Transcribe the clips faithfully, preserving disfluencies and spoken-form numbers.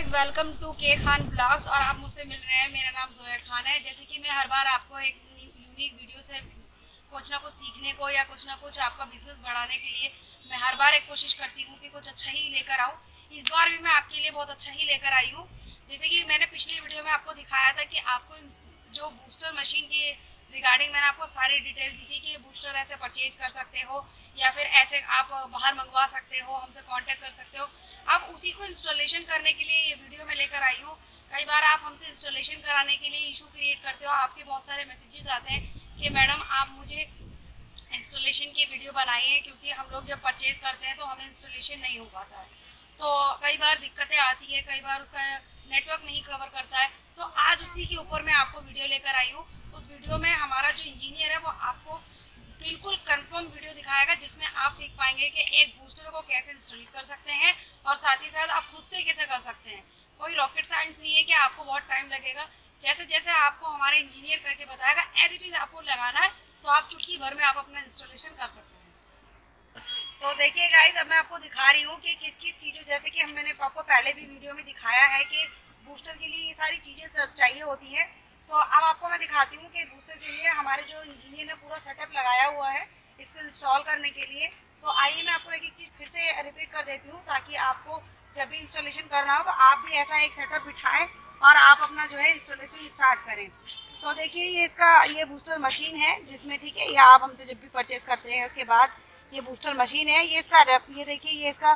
Welcome to के Khan blogs. और आप मुझसे मिल रहे हैं, मेरा नाम जोया खान है। जैसे कि मैं हर बार आपको एक यूनिक वीडियो से कुछ ना कुछ सीखने को या कुछ ना कुछ आपका बिजनेस बढ़ाने के लिए मैं हर बार एक कोशिश करती हूँ कि कुछ अच्छा ही लेकर आऊँ। इस बार भी मैं आपके लिए बहुत अच्छा ही लेकर आई हूँ। जैसे कि मैंने पिछली वीडियो में आपको दिखाया था कि आपको जो बूस्टर मशीन के रिगार्डिंग मैंने आपको सारी डिटेल दी थी कि बूस्टर ऐसे परचेज कर सकते हो या फिर ऐसे आप बाहर मंगवा सकते हो, हमसे कांटेक्ट कर सकते हो। अब उसी को इंस्टॉलेशन करने के लिए ये वीडियो में लेकर आई हूँ। कई बार आप हमसे इंस्टॉलेशन कराने के लिए इशू क्रिएट करते हो, आपके बहुत सारे मैसेजेस आते हैं कि मैडम आप मुझे इंस्टॉलेशन की वीडियो बनाइए, क्योंकि हम लोग जब परचेज करते हैं तो हमें इंस्टॉलेशन नहीं हो पाता है। तो कई बार दिक्कतें आती है, कई बार उसका नेटवर्क नहीं कवर करता है। तो आज उसी के ऊपर मैं आपको वीडियो लेकर आई हूँ। उस वीडियो में हमारा जो इंजीनियर है वो आपको बिल्कुल कंफर्म वीडियो दिखाएगा, जिसमें आप सीख पाएंगे कि एक बूस्टर को कैसे इंस्टॉल कर सकते हैं और साथ ही साथ आप खुद से कैसे कर सकते हैं। कोई रॉकेट साइंस नहीं है कि आपको बहुत टाइम लगेगा। जैसे जैसे आपको हमारे इंजीनियर करके बताएगा एज इट इज़ आपको लगाना है, तो आप चुटकी भर में आप अपना इंस्टॉलेशन कर सकते हैं। तो देखिए गाइस, अब मैं आपको दिखा रही हूँ कि किस किस चीज़ों, जैसे कि हम मैंने आपको पहले भी वीडियो में दिखाया है कि बूस्टर के लिए ये सारी चीज़ें सब चाहिए होती हैं। तो अब आपको मैं दिखाती हूँ कि बूस्टर के लिए हमारे जो इंजीनियर ने पूरा सेटअप लगाया हुआ है इसको इंस्टॉल करने के लिए। तो आइए मैं आपको एक एक चीज़ फिर से रिपीट कर देती हूँ, ताकि आपको जब भी इंस्टॉलेशन करना हो तो आप भी ऐसा एक सेटअप बिठाएं और आप अपना जो है इंस्टॉलेशन स्टार्ट करें। तो देखिए, ये इसका ये बूस्टर मशीन है जिसमें, ठीक है, ये आप हमसे जब भी परचेज़ करते हैं उसके बाद ये बूस्टर मशीन है। ये इसका ये देखिए, ये इसका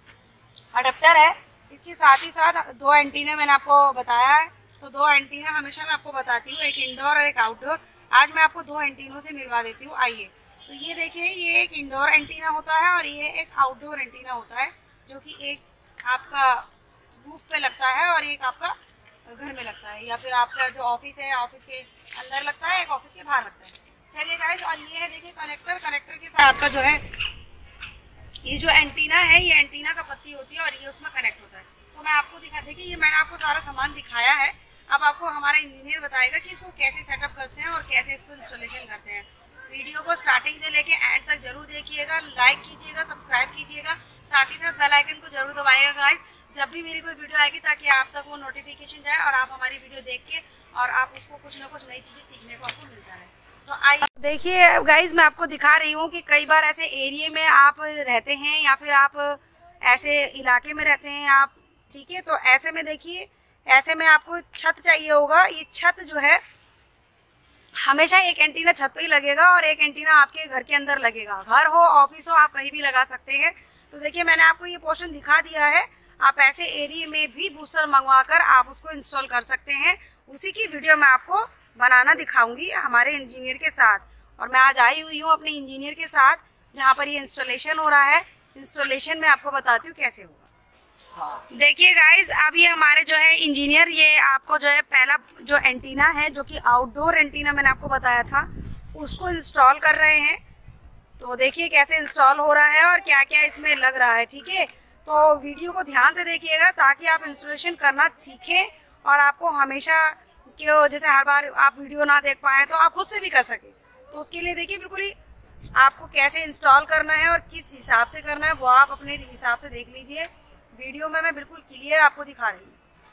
अडेप्टर है। इसके साथ ही साथ दो एंटीना मैंने आपको बताया है। तो दो एंटीना हमेशा मैं आपको बताती हूँ, एक इंडोर और एक आउटडोर। आज मैं आपको दो एंटीनों से मिलवा देती हूँ। आइए, तो ये देखिए, ये एक इंडोर एंटीना होता है और ये एक आउटडोर एंटीना होता है, जो कि एक आपका रूफ पे लगता है और एक आपका घर में लगता है, या फिर आपका जो ऑफिस है ऑफिस के अंदर लगता है, एक ऑफिस के बाहर लगता है। चलिए गाइस, और ये है देखिए कनेक्टर। कनेक्टर के साथ आपका जो है ये जो एंटीना है, ये एंटीना का पत्ती होती है और ये उसमें कनेक्ट होता है। तो मैं आपको दिखा देखिए, ये मैंने आपको सारा सामान दिखाया है। अब आपको हमारा इंजीनियर बताएगा कि इसको कैसे सेटअप करते हैं और कैसे इसको इंस्टॉलेशन करते हैं। वीडियो को स्टार्टिंग से लेके एंड तक जरूर देखिएगा, लाइक कीजिएगा, सब्सक्राइब कीजिएगा, साथ ही साथ बेल आइकन को जरूर दबाइएगा गाइस, जब भी मेरी कोई वीडियो आएगी, ताकि आप तक वो नोटिफिकेशन जाए और आप हमारी वीडियो देख के और आप उसको कुछ ना कुछ नई चीज़ें सीखने को आपको मिलता है। तो आइए देखिए गाइस, मैं आपको दिखा रही हूँ कि कई बार ऐसे एरिया में आप रहते हैं या फिर आप ऐसे इलाके में रहते हैं आप, ठीक है। तो ऐसे में देखिए, ऐसे में आपको छत चाहिए होगा। ये छत जो है हमेशा एक एंटीना छत पे ही लगेगा और एक एंटीना आपके घर के अंदर लगेगा। घर हो, ऑफिस हो, आप कहीं भी लगा सकते हैं। तो देखिए, मैंने आपको ये पोर्शन दिखा दिया है। आप ऐसे एरिया में भी बूस्टर मंगवा कर आप उसको इंस्टॉल कर सकते हैं। उसी की वीडियो मैं आपको बनाना दिखाऊंगी हमारे इंजीनियर के साथ। और मैं आज आई हुई हूँ अपने इंजीनियर के साथ, जहाँ पर ये इंस्टॉलेशन हो रहा है। इंस्टॉलेशन में आपको बताती हूँ कैसे होगा। देखिए गाइस, अब ये हमारे जो है इंजीनियर, ये आपको जो है पहला जो एंटीना है, जो कि आउटडोर एंटीना मैंने आपको बताया था, उसको इंस्टॉल कर रहे हैं। तो देखिए कैसे इंस्टॉल हो रहा है और क्या क्या इसमें लग रहा है, ठीक है। तो वीडियो को ध्यान से देखिएगा ताकि आप इंस्टॉलेशन करना सीखें और आपको हमेशा क्यों, जैसे हर बार आप वीडियो ना देख पाए तो आप खुद से भी कर सकें। तो उसके लिए देखिए बिल्कुल ही आपको कैसे इंस्टॉल करना है और किस हिसाब से करना है वो आप अपने हिसाब से देख लीजिए। वीडियो में मैं बिल्कुल क्लियर आपको दिखा रही हूँ।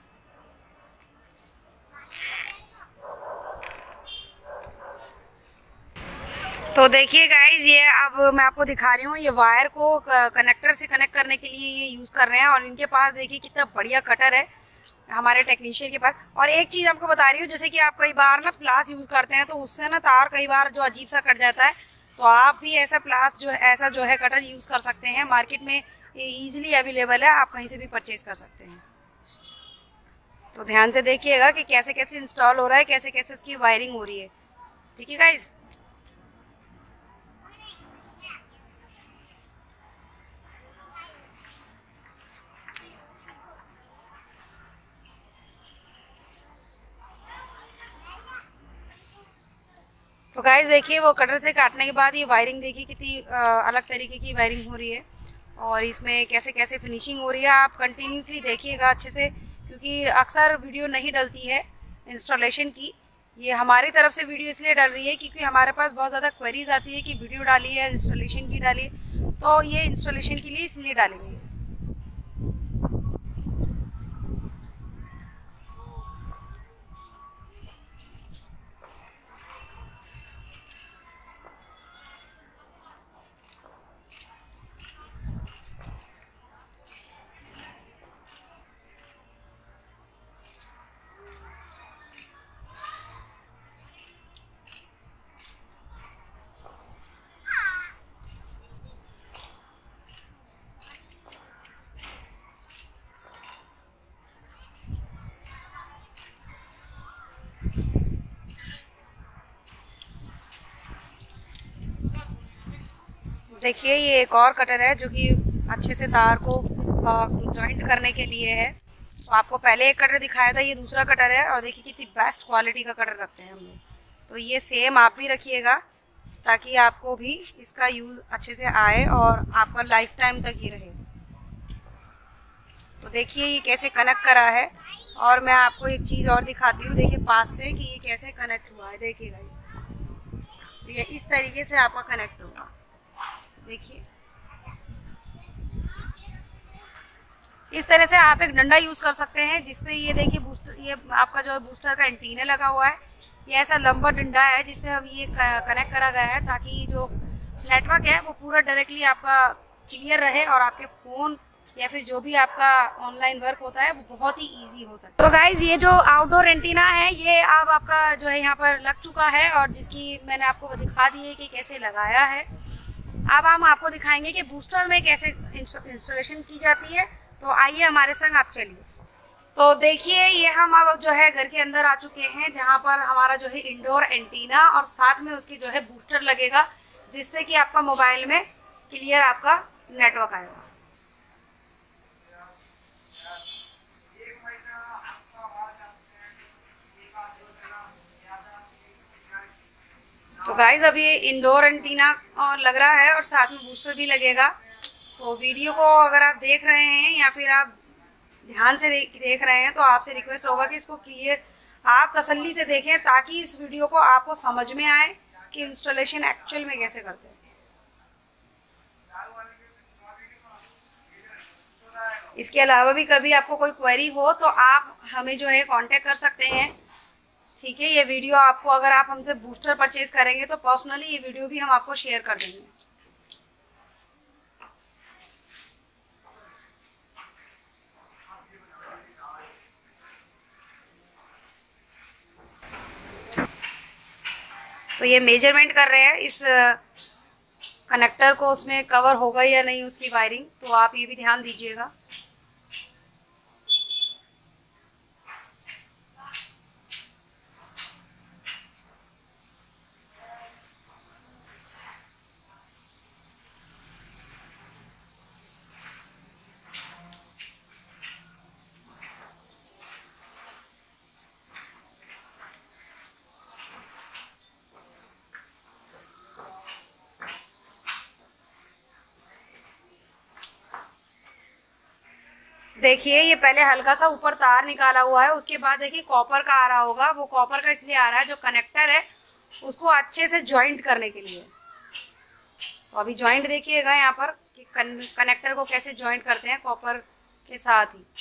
तो देखिए गाइज, ये अब मैं आपको दिखा रही हूँ, ये वायर को कनेक्टर से कनेक्ट करने के लिए ये यूज़ कर रहे हैं। और इनके पास देखिए कितना बढ़िया कटर है हमारे टेक्नीशियन के पास। और एक चीज़ आपको बता रही हूँ, जैसे कि आप कई बार ना प्लास यूज़ करते हैं तो उससे ना तार कई बार जो अजीब सा कट जाता है। तो आप भी ऐसा प्लास जो है ऐसा जो है कटर यूज़ कर सकते हैं। मार्केट में ये ईजिली अवेलेबल है, आप कहीं से भी परचेज कर सकते हैं। तो ध्यान से देखिएगा कि कैसे कैसे इंस्टॉल हो रहा है, कैसे कैसे उसकी वायरिंग हो रही है, ठीक है गाइस। तो गाइस देखिए, वो कटर से काटने के बाद ये वायरिंग देखिए कितनी अलग तरीके की वायरिंग हो रही है और इसमें कैसे कैसे फिनिशिंग हो रही है। आप कंटिन्यूसली देखिएगा अच्छे से, क्योंकि अक्सर वीडियो नहीं डलती है इंस्टॉलेशन की। ये हमारी तरफ से वीडियो इसलिए डल रही है क्योंकि हमारे पास बहुत ज़्यादा क्वेरीज आती है कि वीडियो डाली है, इंस्टॉलेशन की डाली है। तो ये इंस्टॉलेशन के लिए इसलिए डाली गई है। देखिए ये एक और कटर है जो कि अच्छे से तार को जॉइंट करने के लिए है। तो आपको पहले एक कटर दिखाया था, ये दूसरा कटर है। और देखिए कितनी बेस्ट क्वालिटी का कटर रखते हैं हम लोग। तो ये सेम आप भी रखिएगा ताकि आपको भी इसका यूज़ अच्छे से आए और आपका लाइफ टाइम तक ही रहे। तो देखिए ये कैसे कनेक्ट करा है। और मैं आपको एक चीज़ और दिखाती हूँ, देखिए पास से कि ये कैसे कनेक्ट हुआ है। देखिए गाइस, तो ये इस तरीके से आपका कनेक्ट होगा। देखिए इस तरह से आप एक डंडा यूज़ कर सकते हैं जिसपे ये देखिए बूस्टर, ये आपका जो है बूस्टर का एंटीना लगा हुआ है। ये ऐसा लंबा डंडा है जिसमें अब ये कनेक्ट करा गया है ताकि जो नेटवर्क है वो पूरा डायरेक्टली आपका क्लियर रहे और आपके फ़ोन या फिर जो भी आपका ऑनलाइन वर्क होता है वो बहुत ही इजी हो सकता है। तो गाइज ये जो आउटडोर एंटीना है ये अब आपका जो है यहाँ पर लग चुका है और जिसकी मैंने आपको दिखा दी है कि कैसे लगाया है। अब हम आपको दिखाएंगे कि बूस्टर में कैसे इंस्टॉलेशन की जाती है। तो आइए हमारे संग आप चलिए। तो देखिए ये हम अब जो है घर के अंदर आ चुके हैं जहाँ पर हमारा जो है इंडोर एंटीना और साथ में उसकी जो है बूस्टर लगेगा जिससे कि आपका मोबाइल में क्लियर आपका नेटवर्क आएगा। तो गाइज अब ये इंडोर एंटीना लग रहा है और साथ में बूस्टर भी लगेगा। तो वीडियो को अगर आप देख रहे हैं या फिर आप ध्यान से देख देख रहे हैं तो आपसे रिक्वेस्ट होगा कि इसको क्लियर आप तसल्ली से देखें ताकि इस वीडियो को आपको समझ में आए कि इंस्टॉलेशन एक्चुअल में कैसे करते हैं। इसके अलावा भी कभी आपको कोई क्वेरी हो तो आप हमें जो है कांटेक्ट कर सकते हैं। ठीक है, ये वीडियो आपको अगर आप हमसे बूस्टर परचेज करेंगे तो पर्सनली ये वीडियो भी हम आपको शेयर कर देंगे। तो ये मेजरमेंट कर रहे हैं इस कनेक्टर को, उसमें कवर होगा या नहीं उसकी वायरिंग, तो आप ये भी ध्यान दीजिएगा। देखिए ये पहले हल्का सा ऊपर तार निकाला हुआ है, उसके बाद देखिए कॉपर का आ रहा होगा। वो कॉपर का इसलिए आ रहा है जो कनेक्टर है उसको अच्छे से जॉइंट करने के लिए। तो अभी जॉइंट देखिएगा यहाँ पर कि कनेक्टर को कैसे जॉइंट करते हैं कॉपर के साथ ही।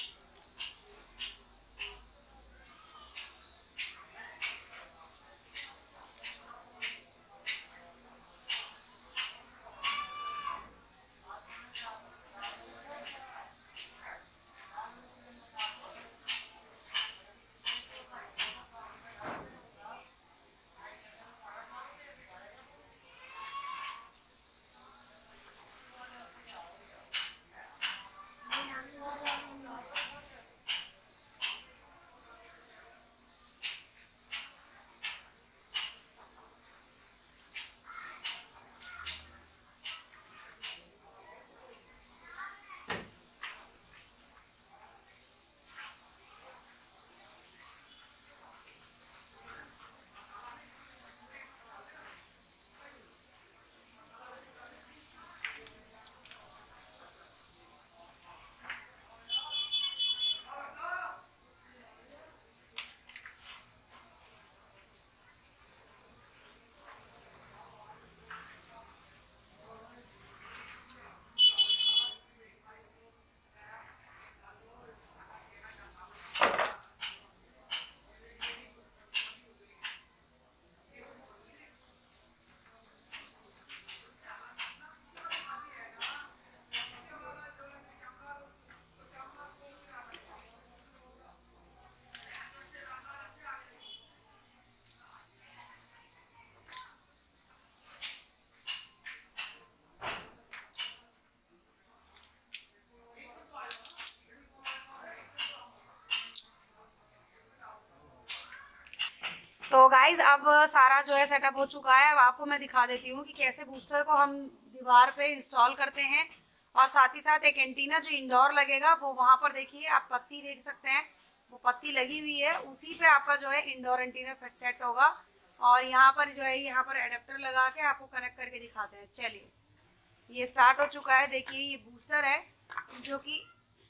तो गाइज अब सारा जो है सेटअप हो चुका है। अब आपको मैं दिखा देती हूँ कि कैसे बूस्टर को हम दीवार पे इंस्टॉल करते हैं, और साथ ही साथ एक एंटीना जो इंडोर लगेगा वो वहाँ पर देखिए आप पत्ती देख सकते हैं, वो पत्ती लगी हुई है, उसी पे आपका जो है इंडोर एंटीना फिट सेट होगा। और यहाँ पर जो है यहाँ पर एडेप्टर लगा के आपको कनेक्ट करके दिखाते हैं। चलिए ये स्टार्ट हो चुका है। देखिए ये बूस्टर है जो कि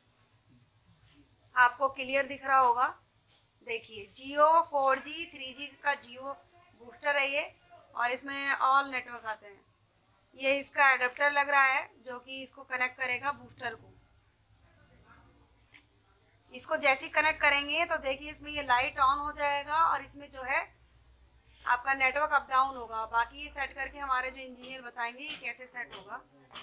आपको क्लियर दिख रहा होगा। देखिए जियो फोर जी थ्री जी का जियो बूस्टर है ये, और इसमें ऑल नेटवर्क आते हैं। ये इसका एडेप्टर लग रहा है जो कि इसको कनेक्ट करेगा बूस्टर को। इसको जैसे ही कनेक्ट करेंगे तो देखिए इसमें ये लाइट ऑन हो जाएगा, और इसमें जो है आपका नेटवर्क अप डाउन होगा। बाकी ये सेट करके हमारे जो इंजीनियर बताएंगे ये कैसे सेट होगा।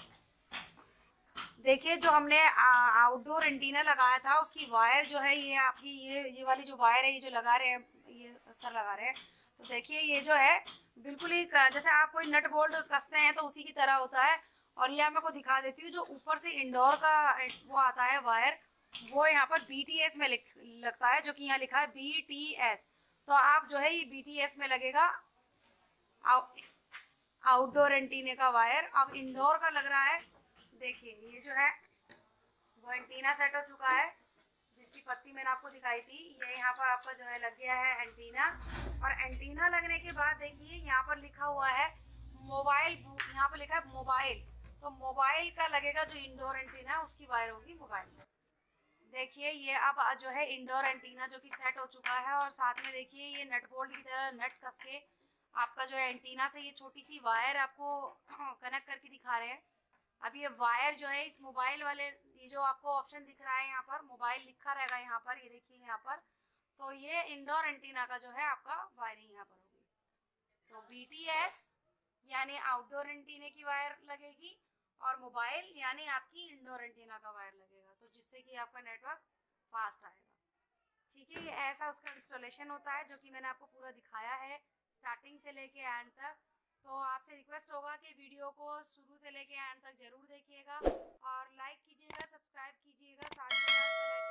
देखिए जो हमने आउटडोर एंटीना लगाया था उसकी वायर जो है ये आपकी ये ये वाली जो वायर है ये जो लगा रहे हैं ये सर लगा रहे हैं, तो देखिए ये जो है बिल्कुल ही जैसे आप कोई नट बोल्ट कसते हैं तो उसी की तरह होता है। और ये मैं को दिखा देती हूँ, जो ऊपर से इंडोर का वो आता है वायर, वो यहाँ पर बी टी एस में लिख लगता है, जो कि यहाँ लिखा है बी टी एस। तो आप जो है ये बी टी एस में लगेगा आउटडोर एंटीने का वायर। अब इंडोर का लग रहा है। देखिए ये जो है वो एंटीना सेट हो चुका है, जिसकी पत्ती मैंने आपको दिखाई थी। ये यहाँ पर आपका जो है लग गया है एंटीना, और एंटीना लगने के बाद देखिए यहाँ पर लिखा हुआ है मोबाइल, यहाँ पर लिखा है मोबाइल, तो मोबाइल का लगेगा जो इंडोर एंटीना उसकी वायर होगी मोबाइल। देखिए ये अब जो है इंडोर एंटीना जो कि सेट हो चुका है, और साथ में देखिए ये नट बोल्ट की तरह नट कस के आपका जो है एंटीना से ये छोटी सी वायर आपको कनेक्ट करके दिखा रहे हैं। अब ये वायर जो है इस मोबाइल वाले, ये जो आपको ऑप्शन दिख रहा है यहाँ पर मोबाइल लिखा रहेगा यहाँ पर, ये देखिए यहाँ पर, तो ये इंडोर एंटीना का जो है आपका वायरिंग यहाँ पर होगी। तो बी टी एस यानी आउटडोर एंटीने की वायर लगेगी, और मोबाइल यानी आपकी इंडोर एंटीना का वायर लगेगा, तो जिससे कि आपका नेटवर्क फास्ट आएगा। ठीक है, ये ऐसा उसका इंस्टॉलेशन होता है जो कि मैंने आपको पूरा दिखाया है स्टार्टिंग से लेके एंड तक। तो आपसे रिक्वेस्ट होगा कि वीडियो को शुरू से लेके एंड तक ज़रूर देखिएगा, और लाइक कीजिएगा, सब्सक्राइब कीजिएगा, साथ ही साथ